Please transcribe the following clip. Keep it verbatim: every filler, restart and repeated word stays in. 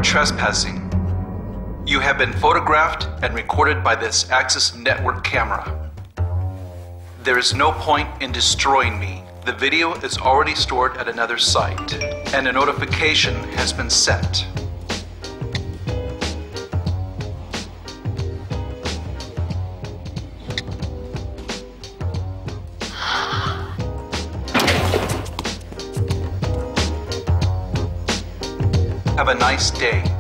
trespassing. You have been photographed and recorded by this Access Network camera. There is no point in destroying me. The video is already stored at another site, and a notification has been set. Have a nice day.